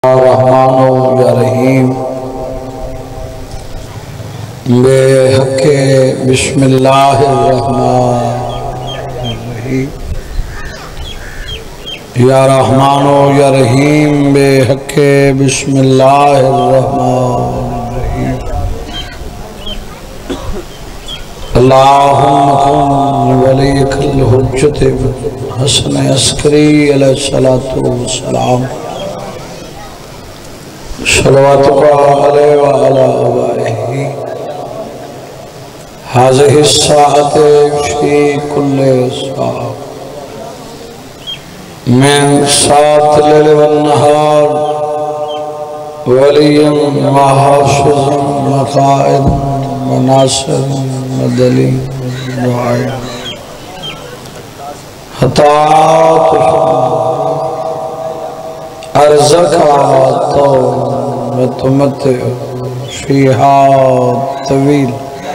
رحمان یا رحیم بے حق بسم اللہ الرحمن الرحیم یا رحمان یا رحیم بے حق بسم اللہ الرحمن الرحیم اللہم کن ولیک الحجت حسن عسکری علیہ السلام صلواتک علیہ وعلا آبائہ حاضر الساعت فی کل ساعت من ساعت لیل والنہار ولیا وحافظا وقائد وناصر ودلیل وعائد حتات ارزقا تو وتمتع فيها طويل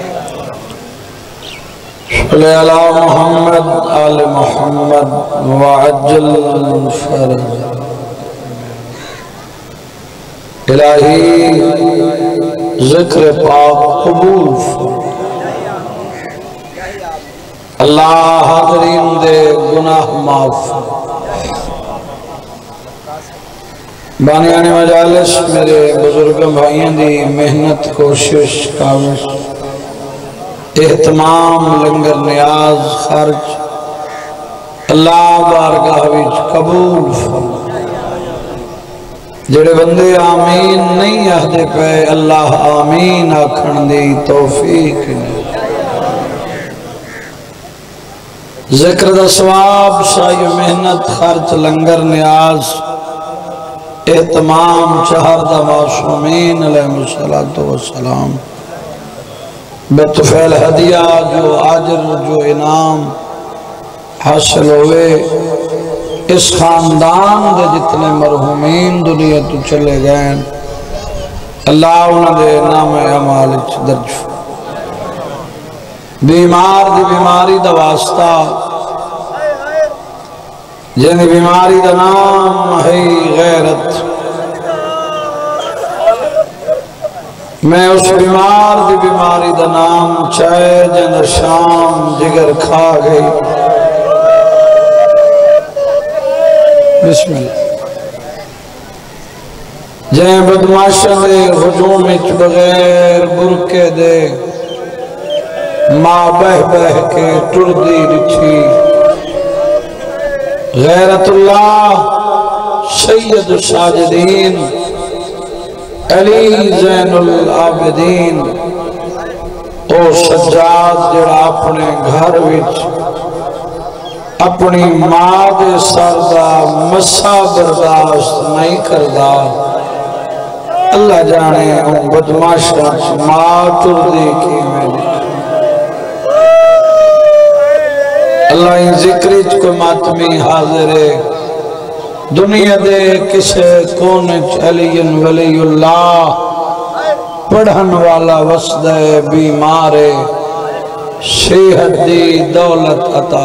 صلی علی محمد آل محمد وعجل فرج الہی ذکر پاک قبول اللہ حاضرین دے گناہ معاف بانیان مجالس میرے بزرگ بھائیاں دی محنت کوشش کاوش اہتمام لنگر نیاز خرچ اللہ بارگاہ وچ قبول جڑے بندے آمین نہیں آہدے پہ اللہ آمین آکھن دی توفیق ذکر دا ثواب سائی محنت خرچ لنگر نیاز اہتمام چہر دا معصومین علیہ السلام بطفیل ہدیہ جو آجر جو انعام حاصل ہوئے اس خاندان دے جتنے مرحومین دنیا تو چلے گئے اللہ انہوں دے نام اعمال درج بیمار دی بیماری دا واسطہ جنہی بیماری دا نام ہے غیرت میں اس بیمار دی بیماری دا نام چائے جن شام جگر کھا گئی بسم اللہ جن بدماشا دے ہجوم اچ بغیر برکے دے ماں بہ بہ کے ٹردی رچھی غیرت اللہ سید ساجدین علی زین العابدین او سجاد جڑا اپنے گھر وچ اپنی ماں دے سر دا مسا برداشت نہیں کردا اللہ جانے ان بدماشا ماں تردی کی میں اللہ ان ذکریت کو ماتمی حاضر ہے دنیا دے کسے کونچ علی ولی اللہ پڑھن والا وسدہ بیمار صحت دی دولت عطا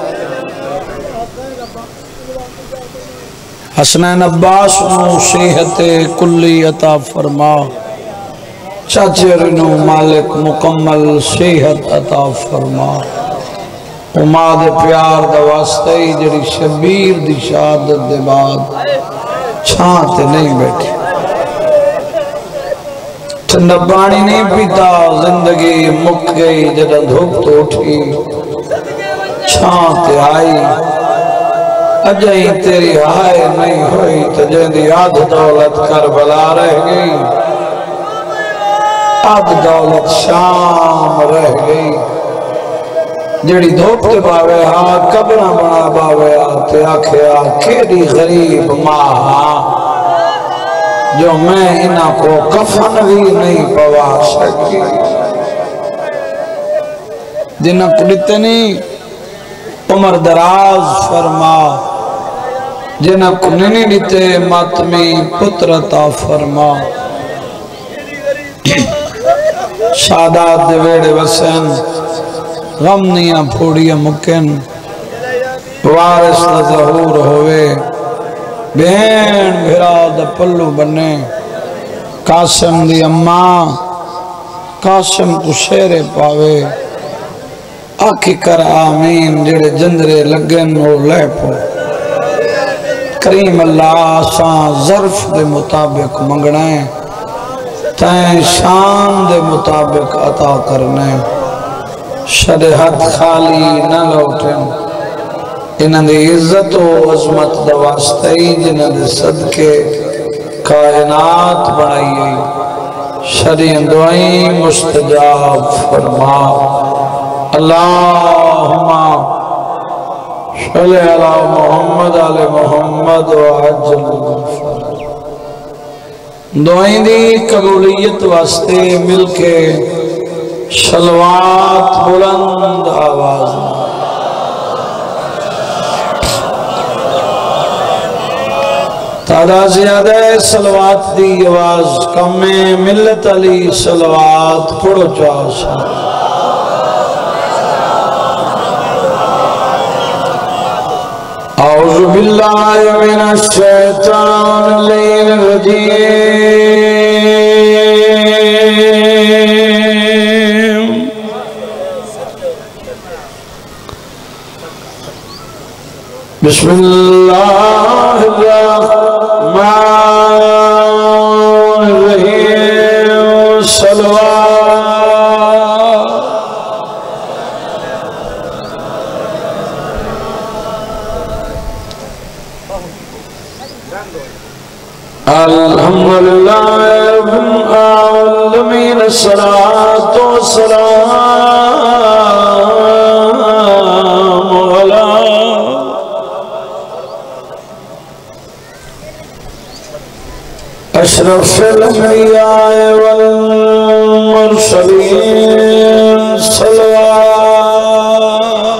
حسنین عباس نو صحت کلی عطا فرما چاچر نو مالک مکمل صحت عطا فرما اماد پیار دا واسطے جڑی شبیر دی شہادت دے بعد چھانتے نہیں بیٹھے ٹھنڈا پانی نہیں پیتا زندگی مک گئی جڑا دھوپ تو اٹھی چھانتے آئی اجائی تیری آئے نہیں ہوئی تجھے دی آدھ دولت کربلا رہ گئی آدھ دولت شام رہ گئی جڑی دھوپتے باوے ہاں کبرہ بنا باوے آتے آکھیا کیڑی غریب ماں جو میں انہاں کو کفن بھی نہیں پوا سکی جنہاں کڑتنی عمر دراز فرما جنہاں کو ننی لیتے ماتمی پترتا فرما شادات دے ویڑے وسن غم نیاں پھوڑیاں مکن وارث ظہور ہوئے بہن بھرا دا پلو بنے قاسم دی اماں قاسم کو شیرے پاوے آکھی کر آمین جڑے جندرے لگن اور لے پو کریم اللہ آسان ظرف دے مطابق منگنے تائیں شان دے مطابق عطا کرنے شرحت خالی نہ لوٹیں انہاں دی عزت و عظمت دا واسطہی جنہاں دے صدقے کائنات بنائی شرعی دعائیں مستجاب فرما اللہم صلی علی محمد علی محمد و عجل دعائیں دی قبولیت واسطے مل کے صلوات بلند آواز تعداد زیادہ صلوات دی آواز کم میں ملت علی صلوات پڑھو چاہتا اعوذ باللہ من الشیطان الرجیم بسم اللہ الرحمن الرحیم صلوات الحمدللہ رب العالمین الصلاة والسلام علی اشرف الانبیاء والمرسلین صلوات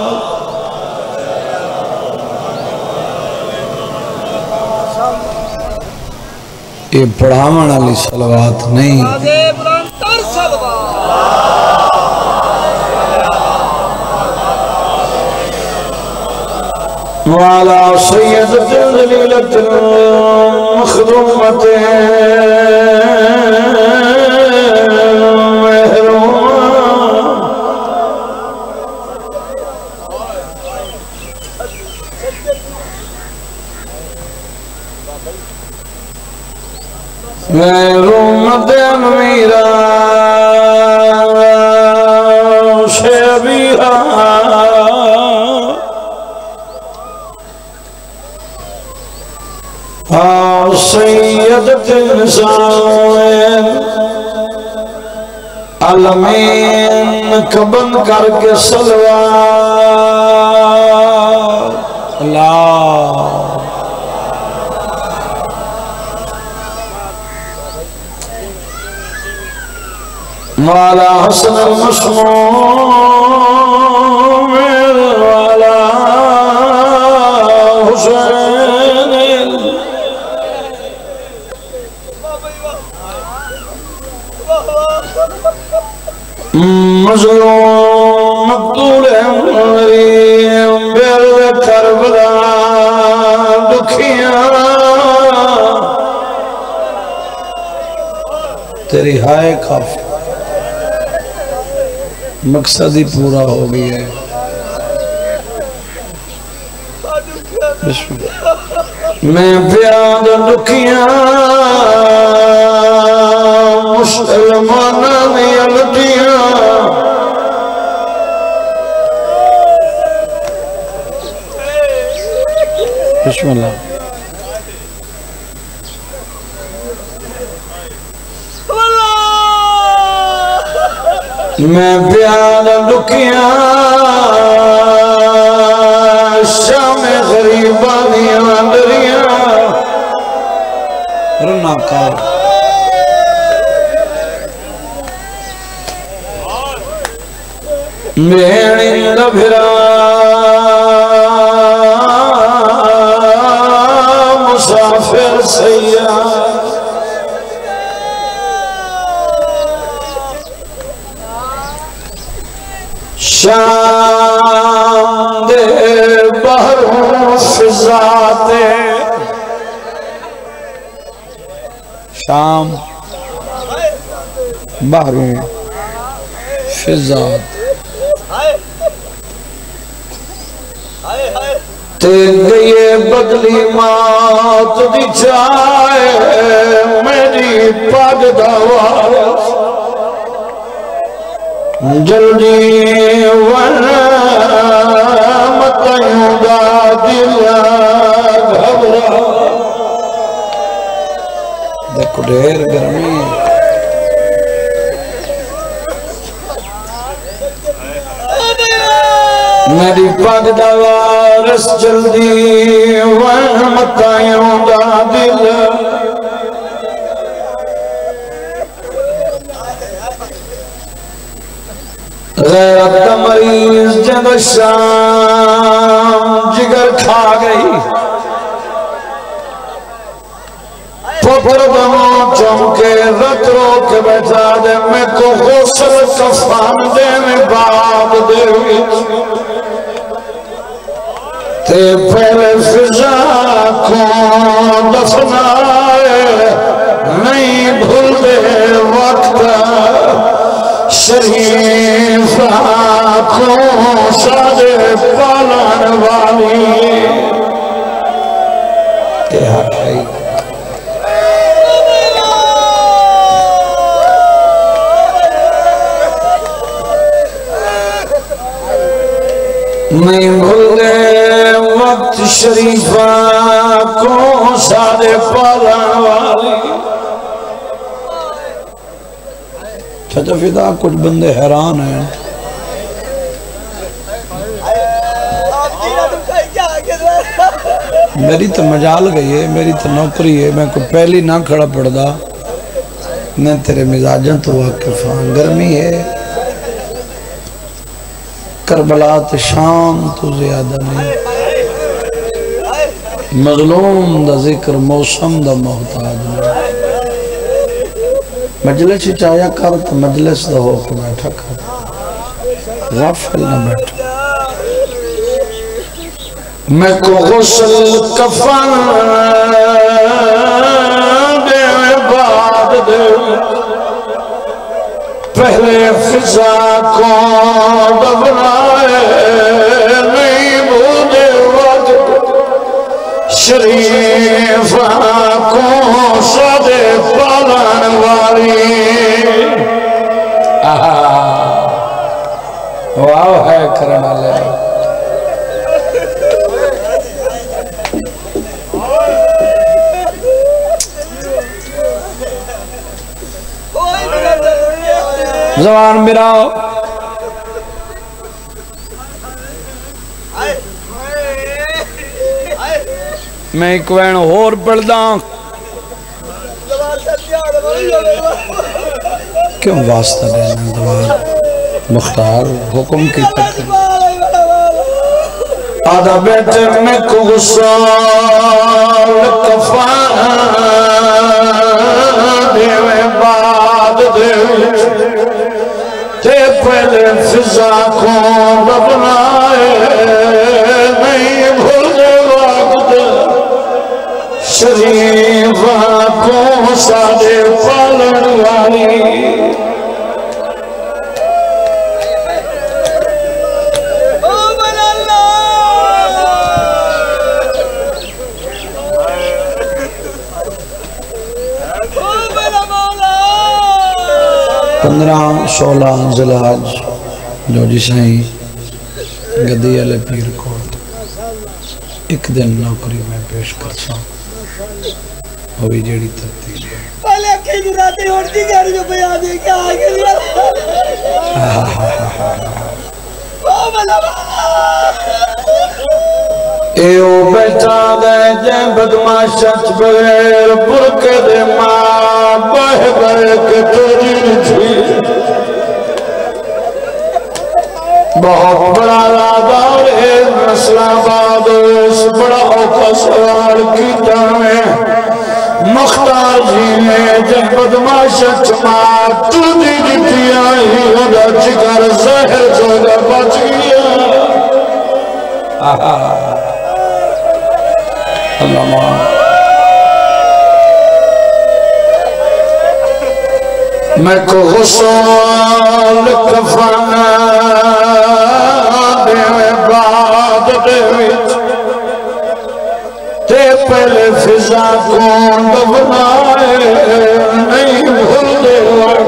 یہ پڑھاون علی صلوات نہیں وعلى سيدة ذليلة مخدومة محرومة أميرا شبيها سیدت انسان علمین کبن کر کے صلوات اللہ مولا حسن المسموم مولا حسین مظلوم مقتول مریم بیرد کربلا دکھیاں تیری ہائے کافی مقصد ہی پورا ہو گئی ہے میں پیاد دکھیاں مسلمانہ نیلتیاں بسم اللہ میں پیاد دکھیاں شام غریبانیاں دریاں رنا کار میڑی لبھرا مسافر سیاح شام دے بہروں فضاتے شام باہروں فضات تے گئے بدلی مات دی چائے میری پاگ دعوار جلدی متیوں دا دل گھبرا دیکھو ڈھیر گرمی میری پاگ دوارس جلدی متیوں دا دل غیرت مریض جب شام جگر کھا گئی پپر دموں چمکے رت رو کے بیٹھا دے میں کو غسل کفان دے میں باب دے ہوئی تے پہلے فضا کو دفنائے نہیں بھول دے وقت شریف آنکھوں سادے پالان والی کہ حق ہے نہیں بھولے وقت شریف آنکھوں سادے پالان والی چچا فدا کچھ بندے حیران ہیں میری تو مجال گئی ہے میری تو نوکری ہے میں کو پہلی نہ کھڑا پڑ دا میں تیرے مزاجن تو واقف ہاں گرمی ہے کربلا تے شام تو زیادہ نہیں مظلوم دا ذکر موسم دا محتاج نہیں مجلس چاہیا کر تو مجلس دا ہو کے بیٹھا کر غافل نہ بیٹھا میں کو غسل کفن دے بعد دے پہلے فضا کو دبنائے نہیں بھولے وقت شریف آنکھوں سادے پالان والی واو ہے کرنا لے زبان میرا میں ایک وین اور پڑھ داں کیوں واسطہ دینا دوار مختار حکم کی تک آدھا بیٹے میں کو غسال کفان دیوے بعد دیوے تے پہلے فضا کو دبنائے نہیں بھولے وقت شریف آنکھوں سادے پالن والی پندرہ سولہ ذوالحج جو جسائیں گدی علی پیر کو ایک دن نوکری میں پیش کرتا ہوں ہوئی جیڑی ترتیب ہے پہلے اکھی جراتی ہوڑتی گھر جو پہ آدھے کیا آگے لیا ایو بیٹھا دے جائیں بدماشت بغیر برکے دے ماں بہ گئے کہ تجھے تھی بہت بڑا رادار ہے نسل آباد اس بڑا اوکا سوار کی جانے مختار جی نے جب بدماشت ماں تجھے جتی آئی ہوگا چکر زہر جوگا بچ گیا اللہ ماں میں کو غسل کفن دے بعد دے وچ تے پہلے فضا کون دفنائے نہیں بھول دے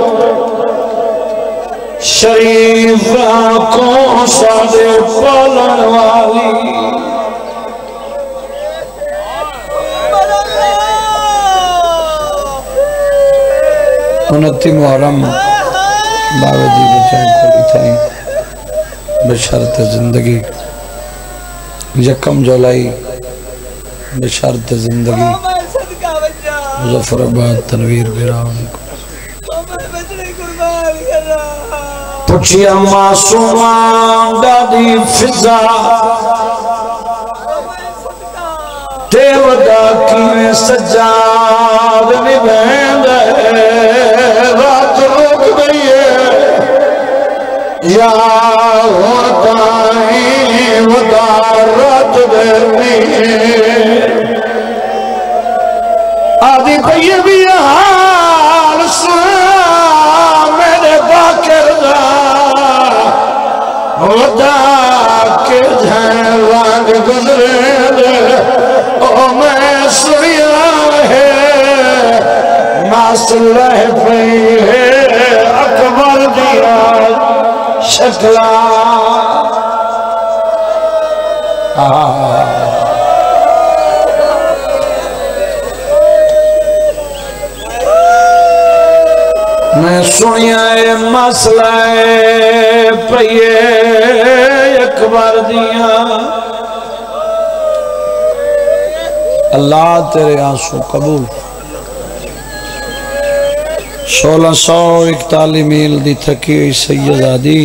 شریف آنکھوں سادے پالن والی 29 محرم باوے جی بچائیں کھولی تھائیں بشرط زندگی یکم جولائی بشرط زندگی مظفر آباد تنویر بیراون پچھیا معصومان دادی فضا تے ودا کیویں سجاد نبھین دے رات روک گئی ہے یا ہوتائیں ودا رات دینی آدھی پہیے بھی حال سن میرے باکر دا ودا کے جھین رنگ گزرے دے او میں سنیا ہے ناصل رہ پئی ہے اکبر دیا شکلا میں سنیا ہے مسئلہ پئیے اکبر دیا اللہ تیرے آنسو قبول 1641 میل دی تھکی ہوئی سیدادی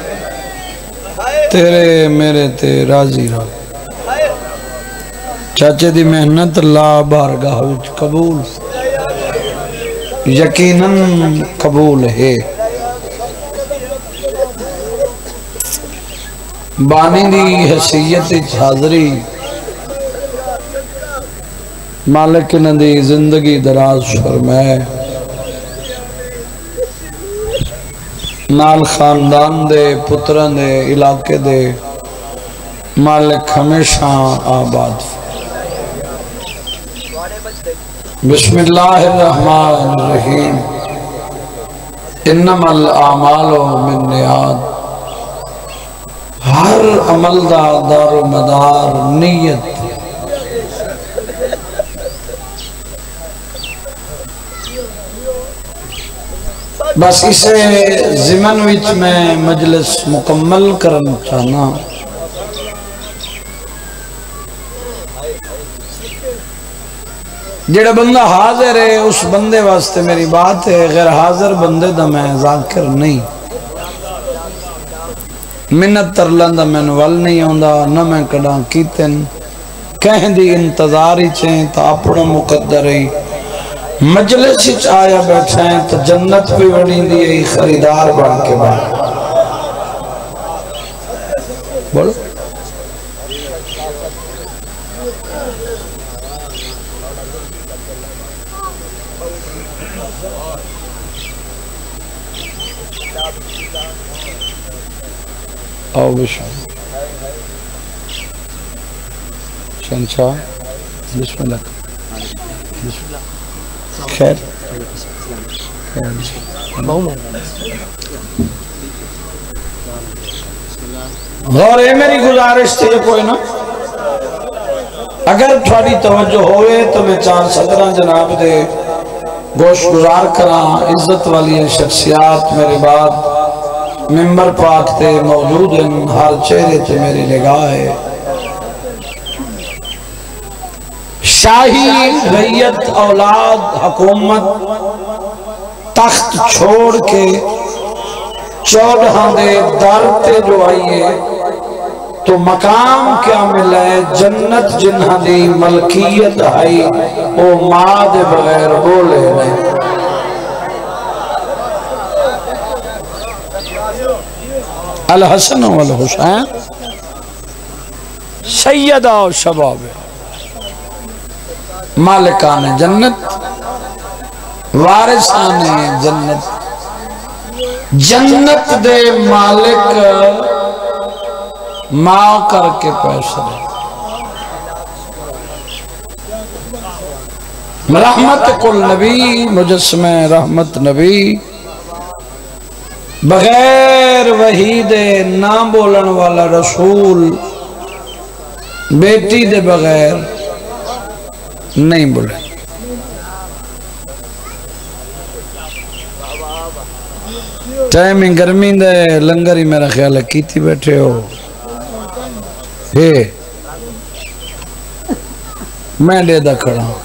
تیرے میرے تے راضی رہا چاچے دی محنت اللہ بارگاہ قبول یقیناً قبول ہے بانی دی حیثیت حاضری مالک ندی زندگی دراز فرمائے نال خاندان دے پتران دے علاقے دے مالک ہمیشہ آباد بسم اللہ الرحمن الرحیم انما الاعمال بالنیات ہر عمل دا دار و مدار نیت بس اسے زمن وچ میں مجلس مکمل کرنا چاہنا جڑا بندہ حاضر ہے اس بندے واسطے میری بات ہے غیر حاضر بندے دا میں ذاکر نہیں منت ترلن دا میں نوال نہیں ہوندا نہ میں کڑاں کیتن کہیں دی انتظاری چیں تا اپنا مقدر ہے مجلس ہی آیا بیٹھائیں تو جنت بھی بڑی دی خریدار بڑھ کے بعد بولو آؤ بشاہ شنشاہ بسم اللہ خیر غور ہے میری گزارش تھی کوئی نا اگر تھوڑی توجہ ہوئے تو میں چار صدرہ جناب دے گوش گزار کراں عزت والی شخصیات میرے بعد ممبر پاک تے موجود ہیں ہر چہرے تے میری نگاہ ہے شاہی ریت اولاد حکومت تخت چھوڑ کے 14 دے در تے جو آئیے تو مقام کیا ملے جنت جنہ دی ملکیت آئی او ماں دے بغیر بولے نہیں الحسن والحسین سیدہ و شباب مالکان جنت وارثان جنت جنت دے مالک ماں کر کے پیسے رحمت کل نبی مجسمہ رحمت نبی بغیر وحی دے نہ بولن والا رسول بیٹی دے بغیر نہیں بولے ٹائمنگ گرمی دے لنگر ہی میرا خیال ہے کیتی بیٹھے ہو میں دے دا کھڑا ہوں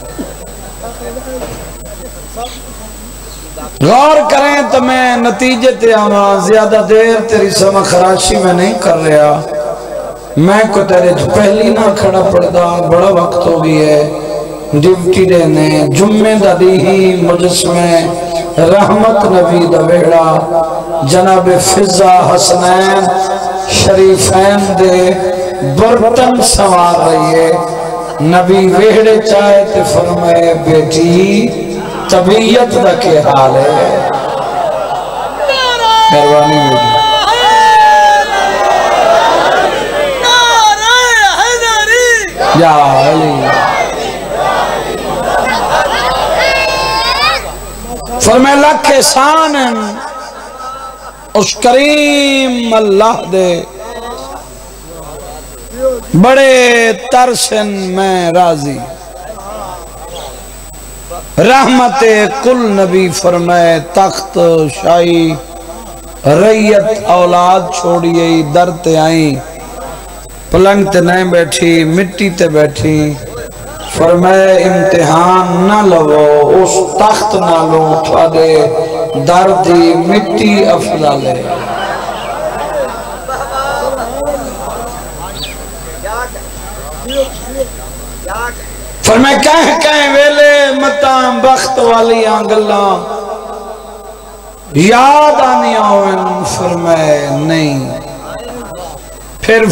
غور کریں تو میں نتیجے تے آواں زیادہ دیر تیری سما خراشی میں نہیں کر رہا میں کو تیرے جو پہلی نہ کھڑا پڑدا بڑا وقت ہو گئی ہے ڈیوٹی دینے جمعے دا دی ہی مجسمے رحمت نبی دا ویڑا جناب فضا حسنین شریفین دے برتن سوار رہی ہے نبی ویڑے چاہے تے فرمائے بیٹی طبیعت دا کے حال ہے مہربانی بیٹی یا علی فرمائے لکھ احسان اس کریم اللہ دے بڑے ترسن میں راضی رحمت کل نبی فرمائے تخت شاہی ریت اولاد چھوڑیے در تے آئیں پلنگ تے نہیں بیٹھی مٹی تے بیٹھی فرمائے امتحان نہ لو اس تخت نہ لو تھوڑے دردی مٹی افضل ہے فرمائے کہیں ویلے متاں بخت والی آنگلاں یاد آنی آویں فرمائے نہیں پھر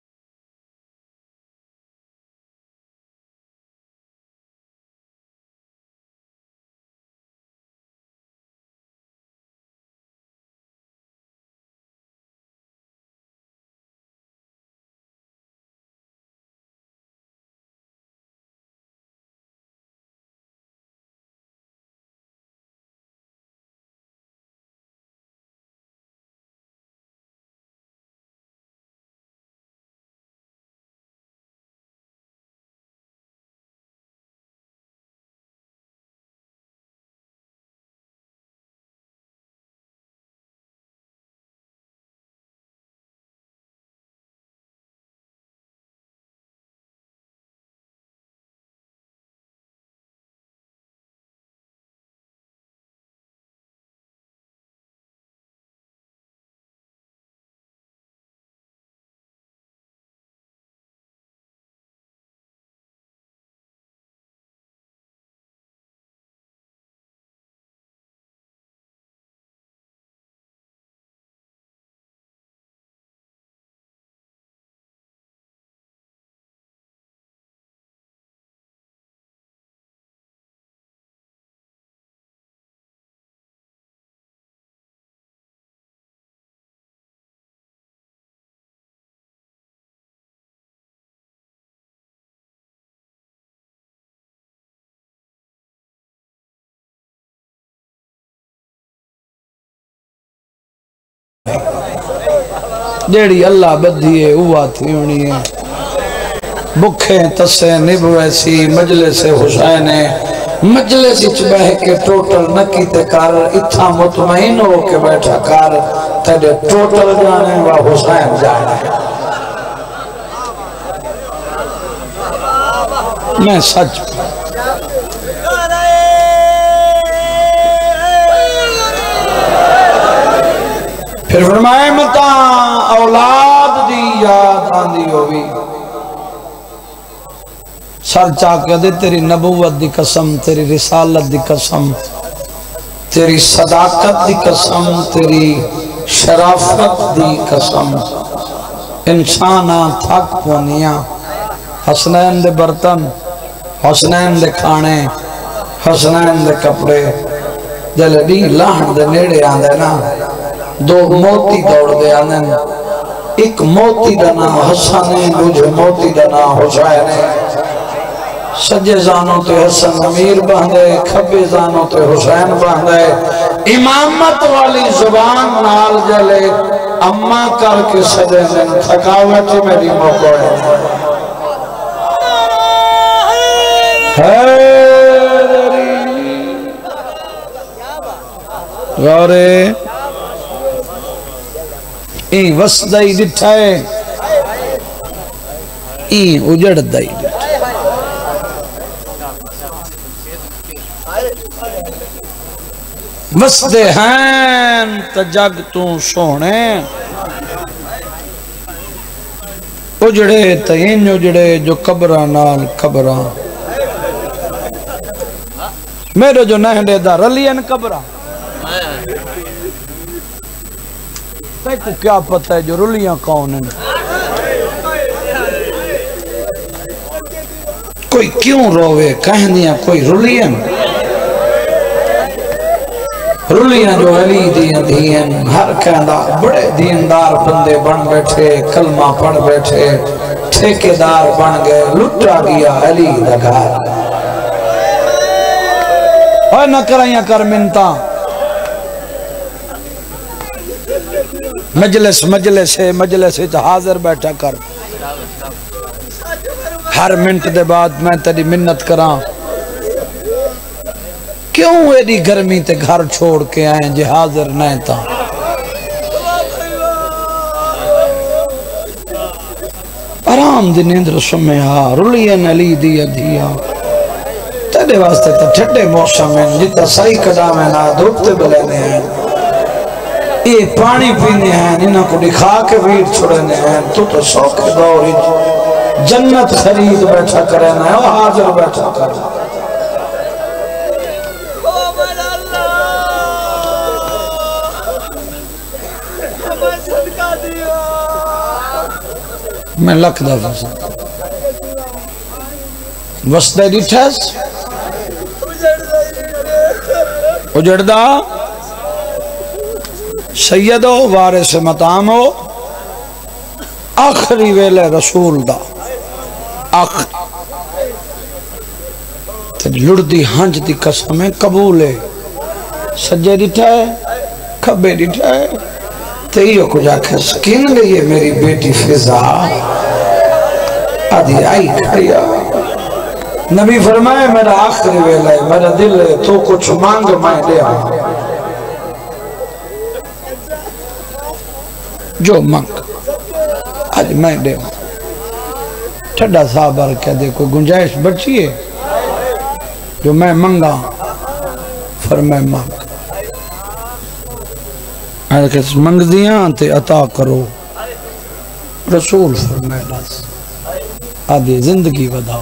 جیڑی اللہ بدھی ہے اوہ تھی ہونی ہے بکھیں تسے نب ویسی مجلس حسین مجلس چبہ کے ٹوٹل نکی تے کار اتھا مطمئن ہو کے بیٹھا کار تیرے ٹوٹل جانے و حسین جانے میں سچ پھر فرمائے متا اولاد دی یاد آندی ہوئی سر چاکہ دے تیری نبوت دی قسم تیری رسالت دی قسم تیری صداقت دی قسم تیری شرافت دی قسم انسانا تھک پونیاں حسنین دے برتن حسنین دے کھانے حسنین دے کپڑے جلدی لہن دے نیڑے آندے نا دو موتی دوڑ دے آنن ایک موتی دنا حسن ہے دوجہ موتی دنا حسین ہے سجے زانوں تے حسن امیر باندھے کھبے زانوں تے حسین باندھے امامت والی زبان نال جلے اممہ کر کے سجے دن تھکاوٹی میری موقع ہے حیدری غورے این وسدائی ڈٹھائے این اجڑ دائی ڈٹھائے وسدے ہیں تجگ تو سونے اجڑے تین اجڑے جو قبرہ نال قبرہ میرے جو نہنے دا رلین قبرہ تے کو کیا پتہ ہے جو رلیاں کون ہیں کوئی کیوں روے کہنیاں کوئی رلیاں رلیاں جو علی دیاں دیاں ہر کہندہ بڑے دیندار بندے بن بیٹھے کلمہ پڑھ بیٹھے ٹھیکیدار بن گئے لٹا گیا علی دا گھر اور نہ کرائیاں کر منتا مجلس حاضر بیٹھا کر ہر منٹ دے بعد میں تیری منت کراں کیوں ایڈی گرمی تے گھر چھوڑ کے آئیں جے حاضر نہیں تھا آرام دی نیندر سمیا رلین علی دیا دیا تیرے واسطے تا ٹھٹے موسم ہیں جتا صحیح قدام ہے نا دھوپتے بلینے ہیں یہ پانی پینے ہیں انہاں کو دکھا کے ویٹ چھوڑنے ہیں تو سوک دوری جنت خرید بیٹھا کرنا ہے اور حاضر بیٹھا کرنا میں لکھ دفعہ سے وسدے ڈٹھس اجڑدہ سیدو وارث مطامو آخری ویلے رسول دا لڑدی ہنج دی قسم ہے قبول ہے سجے ڈٹھائے کھبے ڈٹھائے تیئیوں کو جا کے سکین گئی ہے میری بیٹی فضا آدھی آئی کھڑیا نبی فرمائے میرا آخری ویلہ ہے میرا دل ہے تو کچھ مانگ میں دے آؤں جو مانگ آج میں دے آؤں ٹھڑا صاحبہ کہہ دے کوئی گنجائش بچی ہے جو میں منگا فرمائے مانگ منگ دیاں تے عطا کرو رسول فرمائے بس آدھی زندگی بداؤ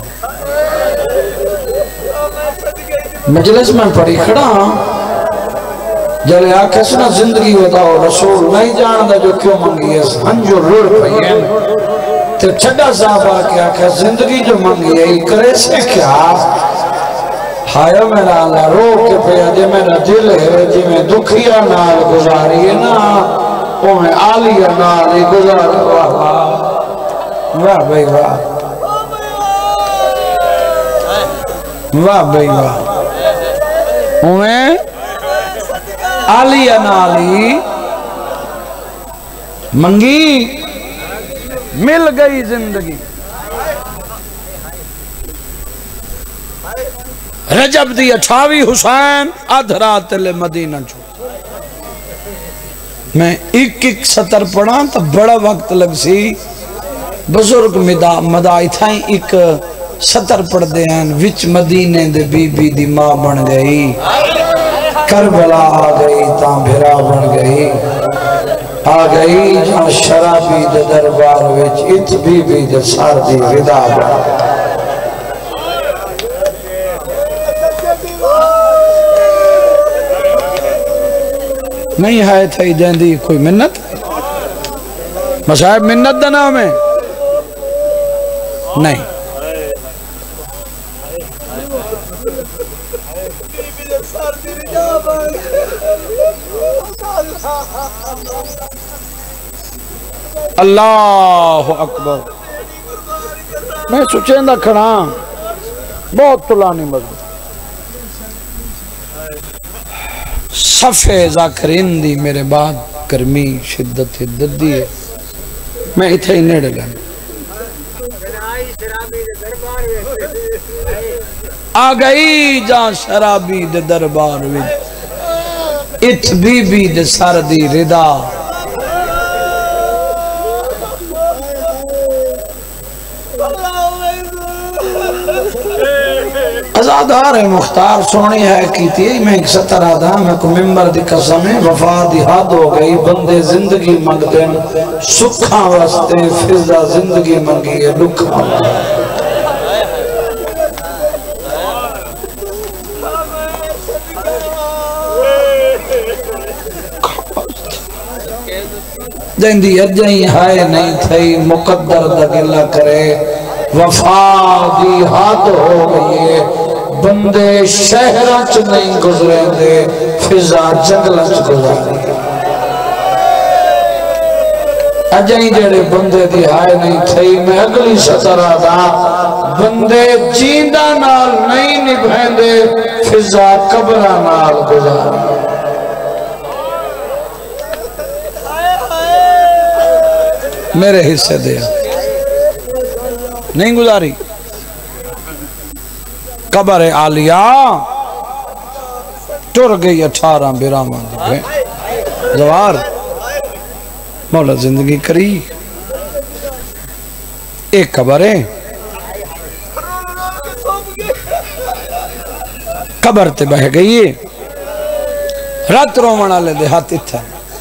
مجلس میں پڑی کھڑا جلے آکھے سنا زندگی بداؤ رسول نہیں جاندہ جو کیوں منگی ہے ہنجو رڑ پہین تے چھڑا صاحب آکے آکھے زندگی جو منگی ہے کرے سے کیا ہایا میرا اللہ رو کے پیا جے میرا دل ہے جی میں دکھیا نال گزاری ہے نا وہ میں آلیا نال گزار واہ واہ بھائی واہ واہ بھائی واہ وہ میں آلیا نالی منگی مل گئی زندگی رجب دی 28 حسین ادھرات لے مدینہ چھو میں ایک سطر پڑھا تو بڑا وقت لگ سی بزرگ مدائی تھائیں ایک سطر پڑھ دے ہیں وچ مدینے دے بی بی دی ماں بن گئی کربلا آ گئی تاں بھرا بن گئی آ گئی جہاں شرابی دے دربار وچ ات بی بی دے سار دی ودا بن نہیں ہے تھائی دین دی کوئی منت مصاحب منت دا نام ہے نہیں اللہ اکبر میں سوچیں دا کھڑا بہت طولانی مضمون صفحے ذاکرین دی میرے بعد گرمی شدت حدت دی ہے میں اتھے ہی نیڑے لیں آ گئی جان شرابی دے دربار وچ ات بی بی دے سر دی ردا ازادار مختار سونی ہے کیتی میں ایک ستر آدھا میں کو ممبر دی قسم ہے وفا دی حد ہو گئی بندے زندگی منگ دین سکھاں واسطے فضا زندگی منگی ہے لکھاں جن دی ارجائیں ہائے نہیں تھئی مقدر دا گلہ کرے وفا دی حد ہو گئی ہے بندے شہرچ نہیں گزریں دے فضا جنگلچ گزاریں اجائیں جڑے بندے دی ہائے نہیں تھئی میں اگلی سترہ دا بندے جیندہ نال نہیں نبھیں دے فضا قبرہ نال گزاریں میرے حصے دیا نہیں گزاری قبر عالیہ ٹر گئی 18 بیرامان دیکھیں زوار مولا زندگی کری ایک قبر ہے قبر تے بہ گئی ہے رات رومن آلے دے ہاتھ اتھا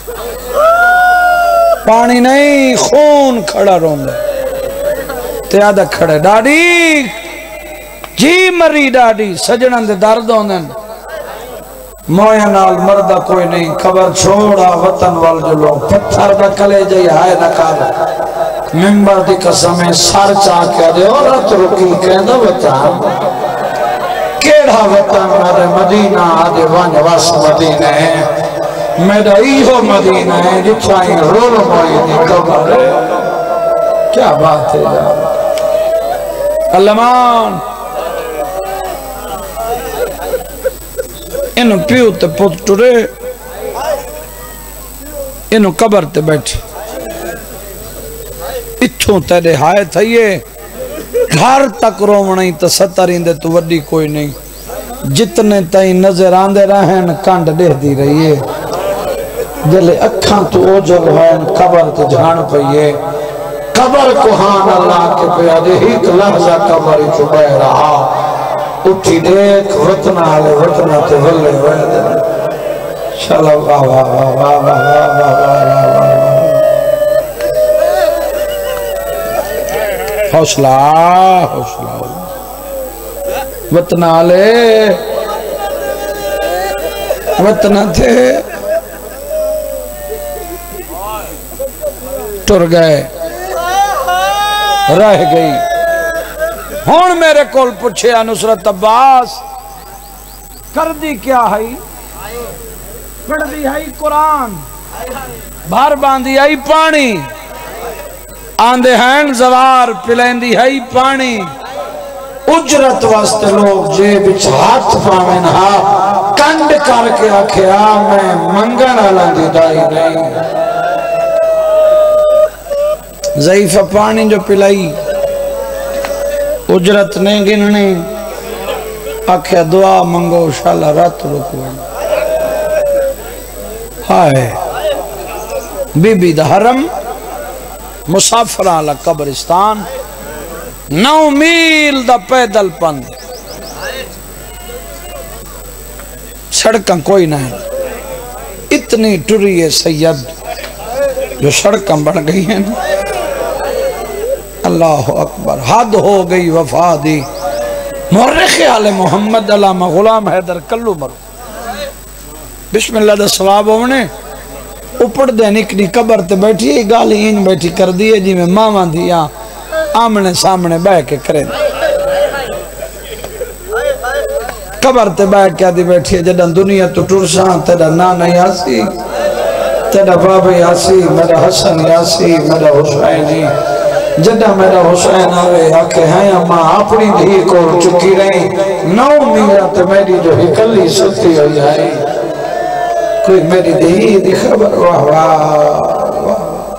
پانی نہیں خون کھڑا روندہ تے آدھا کھڑے ڈاڈی جی مری ڈاڈی سجنن دے درد ہوندن مویا نال مردہ کوئی نہیں قبر چھوڑا وطن وال جلو پتھر دا کلے جائی ہائے نکال ممبر دی قسمیں سار چاہ کے دے عورت رکی کہندہ وطن کیڑا وطن میرے مدینہ آدھے وانج واس مدینہ ہے میرا ایہو مدینہ ہے جتھائیں رول موئی دی قبر ہے کیا بات ہے جا علمان انہوں پیو تے پت ٹرے انہوں قبر تے بیٹھے اتھوں تیرے ہائے تھائیے گھر تک رومنائی تا سترین تو وڈی کوئی نہیں جتنے تائیں نظر آندے رہن کانڈ دے دی رہیے جلے اکھاں تو اوجل ہوئن قبر تے جھان پئیے قبر کو ہان اللہ کے پیادے ایک لحظہ قبر چبہ رہا اٹھی دیکھ وطنہ آلے وطنہ تے ولے ویدے شاءاللہ واہ واہ واہ واہ واہ واہ واہ حوصلہ حوصلہ وطنہ آلے وطنہ تھے ٹر گئے رہ گئی ہون میرے کول پوچھے نصرت عباس کر دی کیا ہے پڑھ دی ہے قرآن بھار باندھی ہے پانی آندے ہیں زوار پلین دی ہے پانی اجرت واسطے لوگ جے بچ ہاتھ پاوین ہاں کنڈ کر کے آکھیا میں منگن آلان دی دائی نہیں ضعیفہ پانی جو پلائی اجرت نہیں گننے آکھیا دعا منگو شاءاللہ رات رکوان ہائے بی بی دا حرم مسافران لا قبرستان 9 میل دا پیدل پند سڑکاں کوئی نہیں اتنی ٹری ہے سید جو سڑکاں بڑھ گئی ہیں اللہ اکبر حد ہو گئی وفا دی مورخ آل محمد علامہ غلام حیدر کلو مرو بسم اللہ دا ثواب ہونے اپڑ دے نکنی قبر تے بیٹھی ہے گالی ان بیٹھی کر دیئے جی میں ماما دیا آمنے سامنے بہ کے کریں قبر تے بہ کے دی بیٹھی ہے جدن دنیا تو ٹرساں تیرا نا نہیں آسی تیرا بابا یاسی میرا حسن یاسی میرا حسینی جدہ میرا حسین آوے آکے ہیں اماں اپنی دھی کو چکی رہی 9 میرا تو میری جو ہکلی ستی ہو جائے کوئی میری دھی دی خبر واہ واہ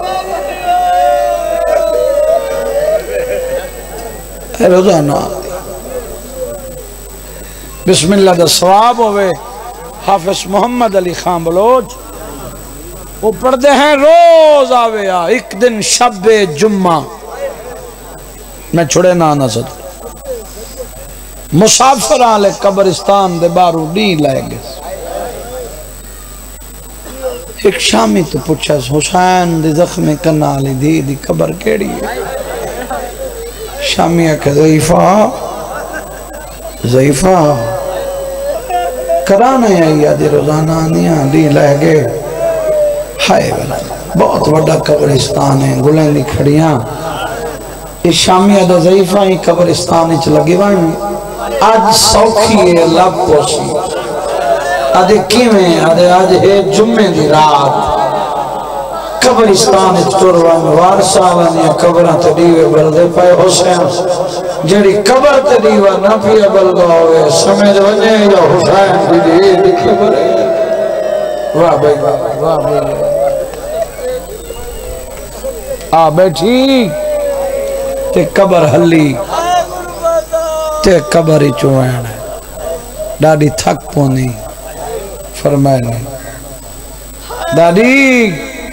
اے روزانہ بسم اللہ دا ثواب ہوئے حافظ محمد علی خان بلوچ وہ پڑھتے ہیں روز آوے ایک دن شب جمعہ میں چھڑے نہ آنا سکتا مسافر آلے قبرستان دے بارو ڈی لائے گے ایک شامی تو پوچھا حسین دی زخمی کرنا لی دی قبر کیڑی ہے شامی آکے ضعیفہ کرانے آئی آدھی روزانہ آنیاں لی لائے گے ہائے بلا بہت وڈا قبرستان ہے گلیں دی کھڑیاں یہ شامیہ دا ضعیفہ ہی قبرستان اچھ لگی وائیں آج سوکھی ہے لب پوسی آدھے کیویں آج ہے جمعے دی رات قبرستان اچھ توروان وارسالانیا قبران تڈیوے بلدے پائے حسین جڑی قبر تڈیوہ نہ پیا بلدہ ہوئے سمجھ وجہ یا حسین دی دی قبر ہے واہ بھائی واہ بھائی آ بیٹھی تے قبر ہلی تے قبر ہی چوین ہے ڈاڈی تھک پونی فرمائے نہیں ڈاڈی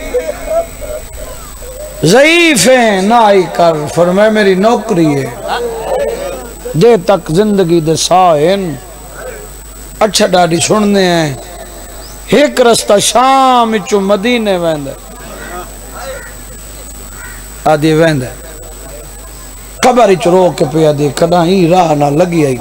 ضعیف ہیں نہ آئی کر فرمائے میری نوکری ہے جے تک زندگی دے سائن اچھا ڈاڈی سننے ہیں ایک رستہ شام اچھو مدینے ویندے آدھی ویندے قبر اچھ رو کے پہ آدھی کنا ہی راہ نہ لگی آئی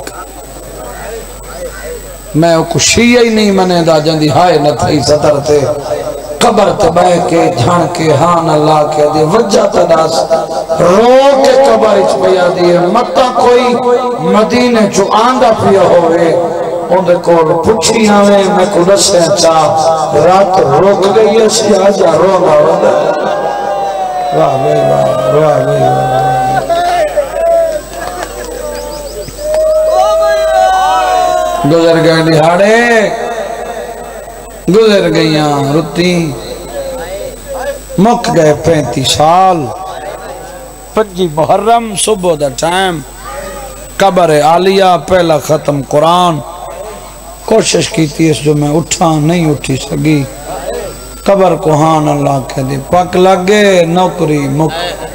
میں کو شیعہ ہی نہیں منے دا جندی ہائے نہ تھئی سطر تے قبر تے بے کے جھان کے ہاں اللہ کے آدھی وجہ تداس رو کے قبر اچھ پہ آدھی ہے مطا کوئی مدینے جو آندہ پیا ہوئے اندھے کول پچھی آوے میں کو دسے چاہ رات روک گئی ہے سی آجا رونا ہوتا ہے واہ بھائی واہ بھائی گزر گئے دہاڑے گزر گئیاں رتی مک گئے 35 سال 25 محرم صبح دا ٹائم قبر عالیہ پہلا ختم قرآن کوشش کی تھی اس جو میں اٹھا نہیں اٹھی سکی قبر کو ہان اللہ کہہ دی پاک لگے نوکری مک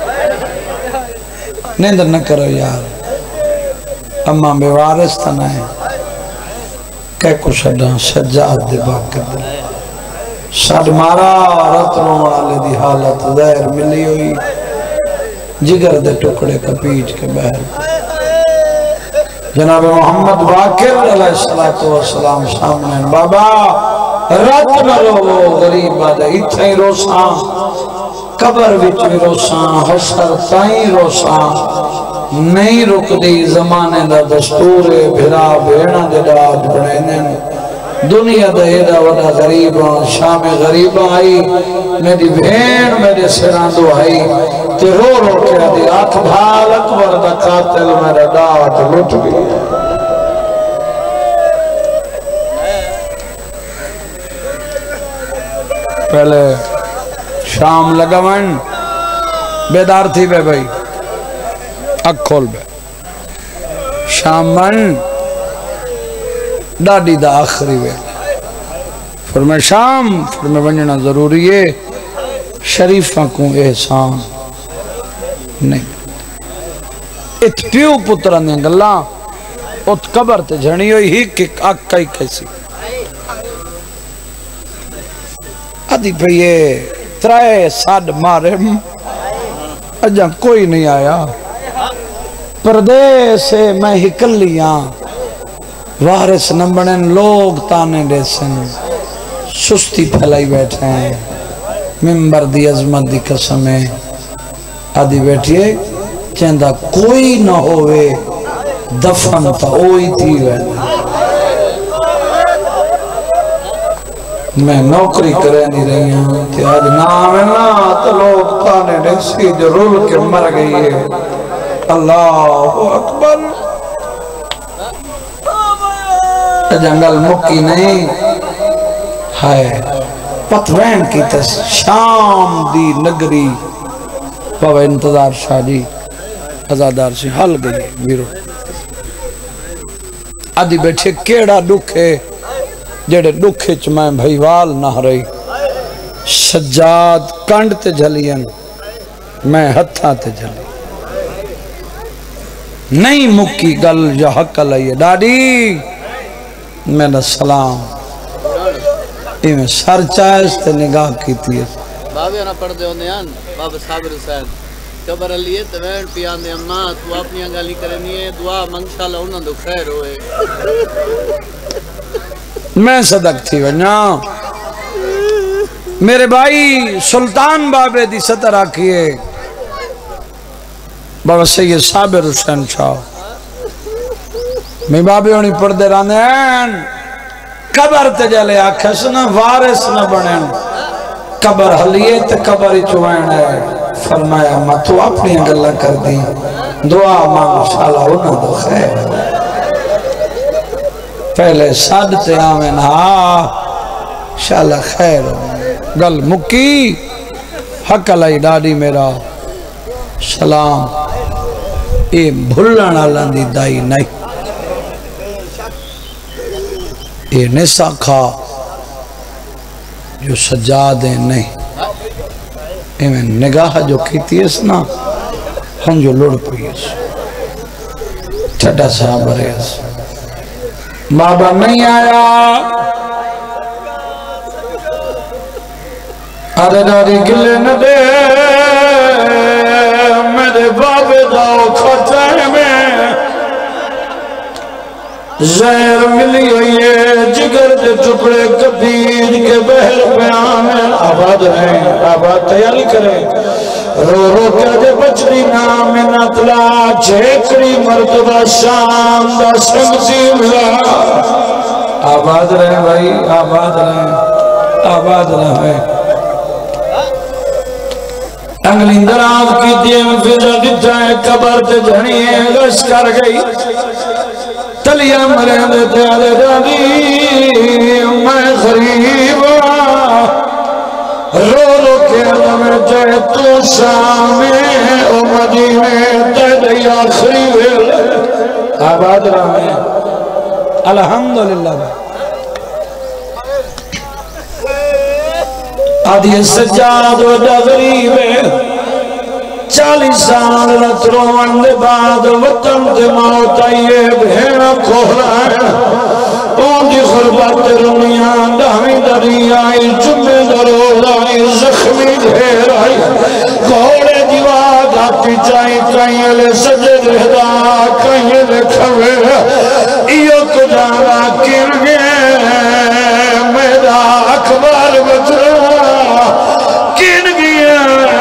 نیندر نہ کرو یار اما بے وارث تھا ہے کہ کو شدہ سجاد دے باق کر دے ساڑھ مارا رتنوں والے دی حالت ظاہر ملی ہوئی جگر دے ٹکڑے کا پیچ کے بہر جناب محمد باقر علیہ السلام سامنے بابا رات نہ رو غریب آدھے اتھا ہی روساں قبر وچ بھی روساں حشر تائیں روساں نہیں رک دی زمانے دا دستور بھرا بھیڑا دے داد بڑھینن دنیا دا ایڈا وڈا غریباں شام غریباں آئی میری بھین میرے سراندو آئی تے رو رو کے دی آنکھ بھال اکبر دا قاتل میرا داد لٹ گئی پہلے شام لگا من بیدار تھی بے بھائی اک کھول بے شام من ڈاڈی دا آخری وے فرمائے شام فرمائے بنجنا ضروری ہے شریفہ کو احسان نہیں ات پیو پتران دیں گلا ات قبر تے جھنی ہوئی ہی کہ اک کئی کیسی آدھی پہ یہ ترائے ساڑھ مارے اجاں کوئی نہیں آیا پردے سے میں ہکلیاں وارث نمبرن لوگ تانے دے سن سستی پھیلائی بیٹھے ہیں ممبر دی عظمت دی قسمیں آدھی بیٹھئے چندہ کوئی نہ ہوئے دفن تا اوئی تھی ویدہ میں نوکری کرے نہیں رہی ہوں تے آج نام ہے نا تو لوگ تانے نیسی جو رول کے مر گئی ہے اللہ اکبر جنگل مکی نہیں ہے پتوین کی تس شام دی نگری بابا انتظار شاہ جی ازادار سے حل گئی میرو آدھی بیٹھے کیڑا دکھے جڑے دکھے چمائیں بھائیوال نہ رہی سجاد کنڈ تے جھلین میں ہتھاں تے جھلی نہیں مکی گل یا حق لئیے ڈاڈی میرا سلام میں سر چاہیس تے نگاہ کی تھی بابے انہا پڑھ دے ہوندے ہیں بابا صابر حسین قبر علیہ تمہیں پیان دے اماں تو اپنی انگالی کرنی ہے دعا منگشالہ انہاں دو خیر ہوئے میں صدق تھی ونیا میرے بھائی سلطان بابے دی سطر آکھئے بابا سید صابر حسین شاہ میں بابے ہونی پڑھ دے رانے ہیں قبر تے جلے آکھس نہ وارث نہ بنین قبر حلیے تے قبر چوائن ہے فرمایا ماں تو اپنی گلہ کر دی دعا مانگ شالا انہوں دو خیر پہلے صد تے آمین شالا خیر گل مکی حق علی ڈاڈی میرا سلام اے بھلن اللہ دی دائی نہیں یہ نسا کھا جو سجادیں نہیں میں نگاہ جو کیتی ہے اس نا ہم جو لڑ پئی اس چھٹا صاحب رہے اس بابا نہیں آیا ارے ڈاری گلے نہ دے میرے بابے داؤ کھاتے میں زہر ملی ہوئی ہے جگر دے ٹکڑے کبیر کے بہر پیام ہے آباد رہیں آباد تیاری کریں رو رو کیا دے بچڑی نام نتلا چھیکڑی مرتبہ شام دا سمسی ملا آباد رہیں بھائی آباد رہیں آباد رہیں انگلی دراز کی دیم فضا دجائے قبر تے جھنیے گش کر گئی تلیا مرے دیتے آلے دادی میں غریب رو رو کے علم جائے تو شامیں او مدینے تیدی آخری ویل آباد رہے الحمدللہ آدھی سجاد و غریب ہے 40 سال رترون دے بعد وطن دے موت آئیے بھینا کھولا ہے اون دی خربت رمیاں دہمی دری آئی جمعے دروز آئی زخمی دھیر آئی گھوڑے دیواد آتی چاہی کہیں لے سجے رہدا کہیں لے کھوے ایو کو جانا کر گئے میرا اکبر بچرا کن گیا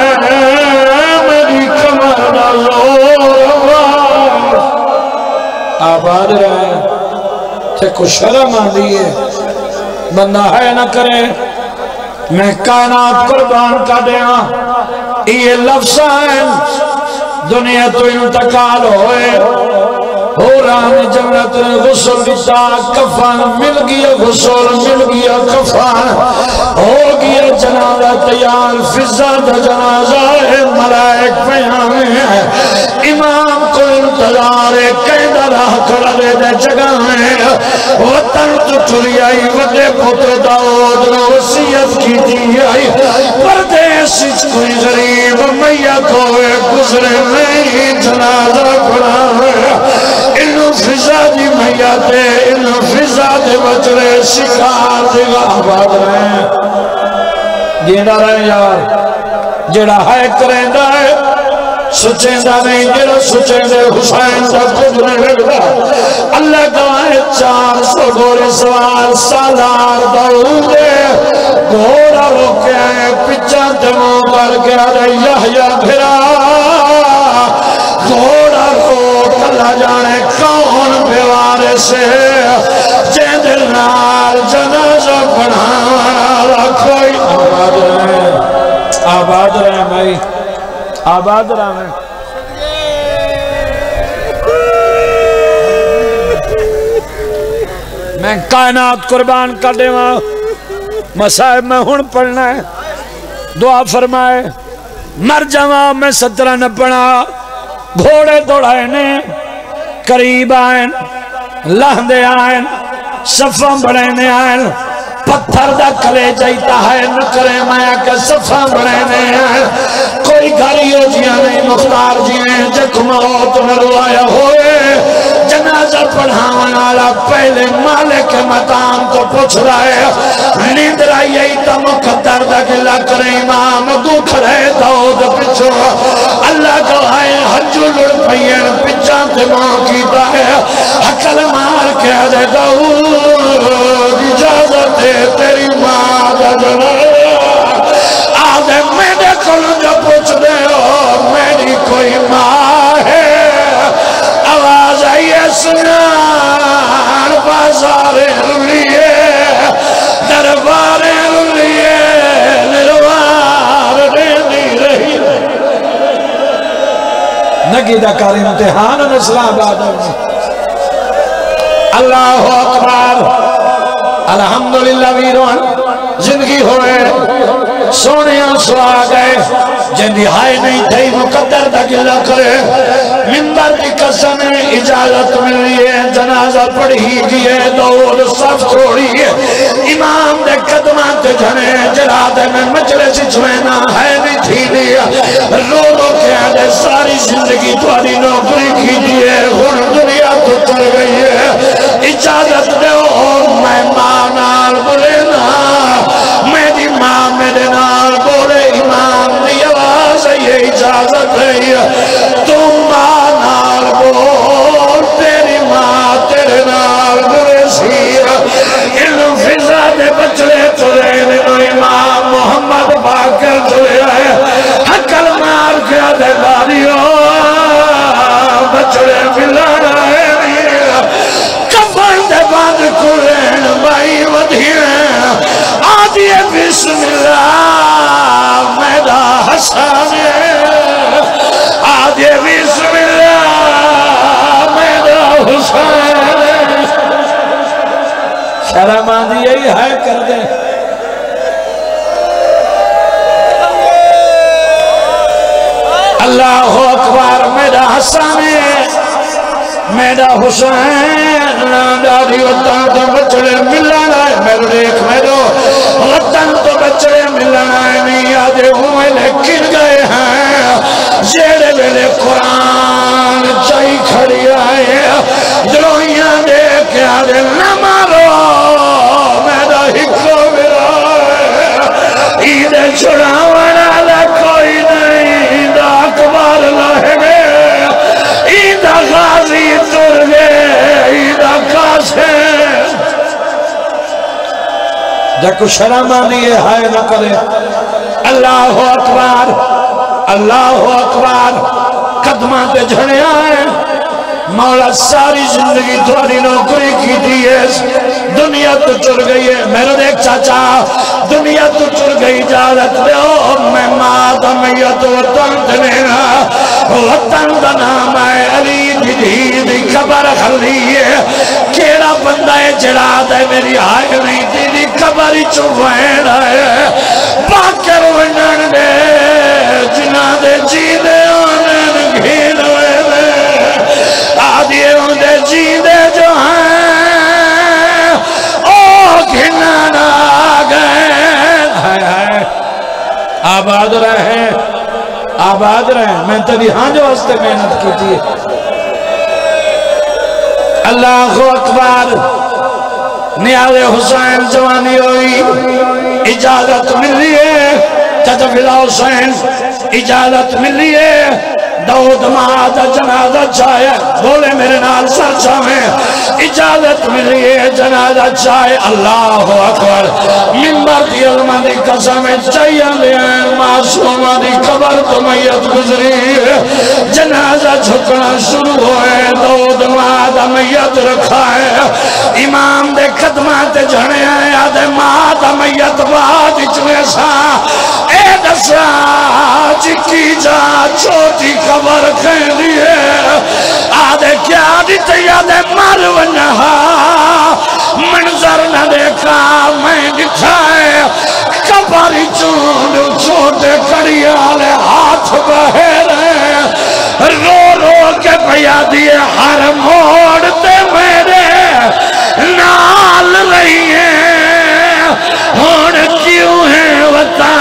آباد رہے تے کو شرم آدھی ہے بندہ ہے نہ کرے میں کائنات قربان کا دیا یہ لفظ ہیں دنیا تو انتقال ہوئے ہو رہا جنت غسل دیتا کفان مل گیا غسل مل گیا کفان ہو گیا جنازہ تیار فضا دا جنازہ ہے ملائک پیامے ہیں امام کو انتظار قیدہ راہ کھڑا دے دے جگہ ہے وطن تو ٹھلی آئی وڈے پتر داؤد نے وصیت کی دی آئی پردیس کوئی غریب میت ہوئے گزرے نہیں جنازہ کھڑا ہے انہوں فضا دی میتے انہوں فضا دے بچرے شکار دے آباد رہے جیڑا رہے یار جیڑا ہے کریں ہے سچیں دا نہیں جڑا سچیں دے حسین دا کچھ نہیں لگتا اللہ گواہ 400 گھوڑے سوار سالار داؤدے گھوڑا روکے آئے پچھا دموں پر گیا رہے یحییٰ بھرا گھوڑا روک اللہ جانے کون بیوارے سے جیندر نار جنازہ بڑھانا بھائی آباد رہا میں کائنات قربان کر دے وہاں مسائب میں ہن پڑھنا ہے دعا فرمائے مر جاواں میں 17 نہ پڑھا گھوڑے دوڑائے نے قریب آئیں لہندے آئیں صفاں بڑھنے آئیں پتھر دا کلے جائیتا ہے نکرے مایا کہ صفاں بڑھنے آئیں کوئی گھری ہو جیاں نہیں مختار جییں جک موت نہ روایا ہوئے جنازہ پڑھاون والا پہلے مالک مقام تو پوچھ رہا ہے نیند رائی ای تا مقدر دا گلا کرے امام دو کھڑے داؤد پچھو اللہ گواہے حجو لڑ پئین پچھا تے ماں کیتا ہے حقل مار کے دے داؤد اجازت دے تیری ماں دا جنا آدھے میرے کل جو پوچھ دے ہو میری کوئی ماں ہے آواز آئیے سنان بازار لیے دربار لیے نروار رہنی رہی نگیدہ کار امتحان نسلہ آباد اللہ اکبر الحمدللہ ویرون زندگی ہوئے سونیاں سوا گئے جندی ہائے نہیں تھی مقدر دا گلہ کرے منبر کی قسم اجازت ملی ہے جنازہ پڑھی گئے دور صف چھوڑی ہے امام دے قدمات جھنے جرادے میں مجلس چھوینا ہے نہیں تھی لیا رو رو کے آدھے ساری زندگی تھوڑی نوکری کی دیئے ہن دنیا تو چل گئی ہے اجازت دے میں ماں نال بولے نا میری ماں میرے نال بولے امام دی آواز یہ اجازت ہے تم ماں نال بول تیری ماں تیرے نال بولے سیر علم فضا دے بچلے چلے نو امام محمد باقر چلے آئے حقل مار کے دے داریوں بچلے ملانا ہے کفن دے باندھ کلین بائی ودھیریں آدھیے بسم اللہ میرا حسن آدھیے بسم اللہ میرا حسن شرم آدھی یہی ہے کر دے اللہ اکبر میرا حسن میرا حسین دادی وطن تو بچڑے ملنا ہے میرے دیکھ میرے وطن تو بچڑے ملنا ہے نہیں آدھے ہوئے لیکن گئے ہیں زیرے ویلے قرآن چاہی کھڑی آئے دروئیاں دے کے آدھے نہ مارو میرا ہکو میرا عید چھڑاونا لے کوئی نہیں دا اکبر لہنے عید غازی ترگے عید قاسم جاکو شرمانی ہے ہائے نہ کرے اللہ اکبر اللہ اکبر قدمات جھڑے آئے مولا ساری زندگی تھوڑی نوکری کی دیئے دنیا تو چل گئی ہے میرے دیکھ چاچا دنیا تو چل گئی اجازت دے میں ماں میت وطن دنینا وطن دا نام ہے علی دی خبر خلی ہے کیڑا بندہ ہے جڑا دے میری آئے نہیں دی خبر چوین ہے باکر ونن دے جنا دے جی دے آنن گھین ہوئے دے آدھیے ہوں دے جی دے جو ہیں او گھنانا گئے آباد رہے آباد رہے میں تبھی ہاں جو ہستے محنت کی تھی اللہ اکبر نیاز حسین جوانی ہوئی اجازت ملی ہے چچا فلا حسین اجازت ملی ہے داؤد ماد جنازہ چاہے بولے میرے نال سر چاہے اجازت ملی ہے جنازہ چاہے اللہ اکبر منبر دی علمہ دی قسم چاہیے لیں معصومہ دی قبر تو میت گزری جنازہ جھکنا شروع ہوئے داؤد ماد میت رکھا ہے امام دے قدمات جھڑے ہیں آدھے ماد میت بات اچھوے سا اے دسا جی کی جا چھوٹی خبر کھیلی ہے آدھے کیا دیتے یادے مر ونہا منظر نہ دیکھا میں دکھائے کباری چون چھوٹے کڑیالے ہاتھ بہرے رو رو کے پیا دیے ہر موڑتے میرے نال رہی ہیں ہون کیوں ہیں وطا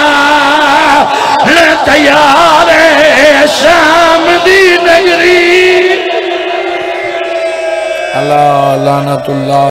تیار شام دی نگری اللہ لعنت اللہ